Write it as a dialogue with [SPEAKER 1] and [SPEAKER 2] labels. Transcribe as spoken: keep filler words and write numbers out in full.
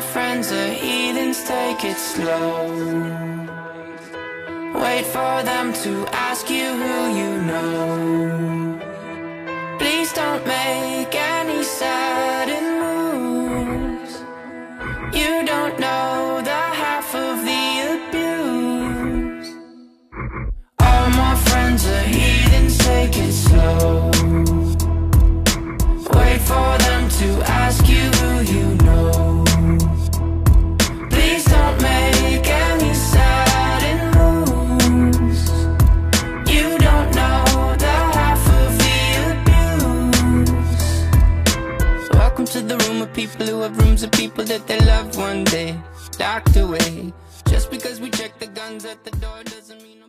[SPEAKER 1] friends are heathens, take it slow. Wait for them to ask you who you know. Please don't make any sudden moves. You don't know the half of the abuse. All my friends are heathens, take it slow. Wait for them to ask you who you know. Please don't make any sudden moves. You don't know the half of the abuse. Welcome to the room of people who have rooms of people that they love one day locked away. Just because we check the guns at the door doesn't mean